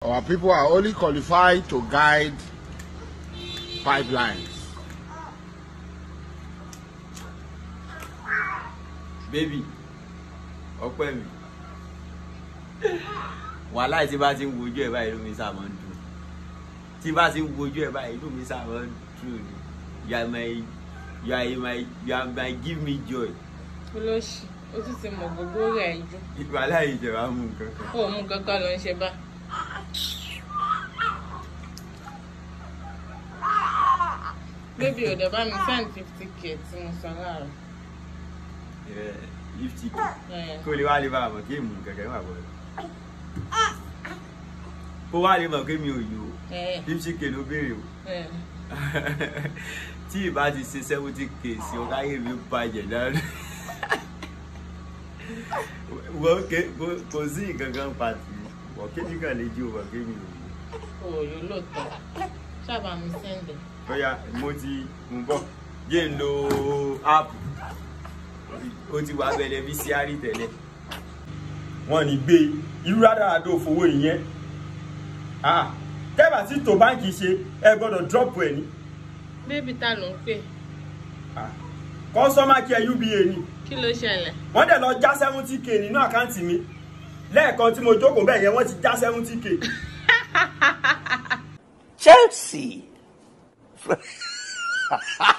Our people are only qualified to guide pipelines. Baby, ọpẹ́ mi. Wàhálà tí bá ti ń wojú ẹ̀ báyìí inú mi sáà máa ń dùn. Tí bá ti ń wojú ẹ̀ báyìí inú mi sáà máa ń dùn. You are my give me joy. Olóṣì, ó tún ti mọ̀ gbogbo rẹ̀ jù. Wàhálà yìí jẹ́ wàá mú nǹkan kan. Ó mú nǹkan kan ló ń ṣe bá. Baby, ò dẹ̀ bá mi send 50k tí mo san láàárọ̀. 50k. Kó lè wá lè bá àmọ̀ kí èmù nǹkan kan wà bọ̀. Kó wá lè mọ̀ pé mi ò yó. 50k ló béèrè o. Tí ìbá ti ṣe 70k sí ọ̀gá yìí mi bàjẹ́ dáadáa. Wọ́n kò sí nǹkan kan pàtì. Wọ́n kéjì kan lè jí òwò kí mi ò yó. Òòyò lóòótọ́. Ṣáàbà mi send ẹ̀. Bóyá mo ti ń bọ̀ yé ń lo app ó ti wà bẹ̀rẹ̀ bí síárì tẹ́lẹ̀. Wọ́n ní gbé irú àdáradó fowó ìyẹn. Tẹ́bà tí tó báńkì ṣe ẹ gbọ́dọ̀ drop ẹ̀ ní. Bébí ta ló ń pè? Customer care UBA ni. Kí ló ṣẹlẹ̀? Wọ́n dẹ̀ lọ já 70k nínú àkáǹtì mi. Lẹ́ẹ̀kan tí mo jókòó bẹ́ẹ̀ yẹn wọ́n ti já 70k. Chelsea.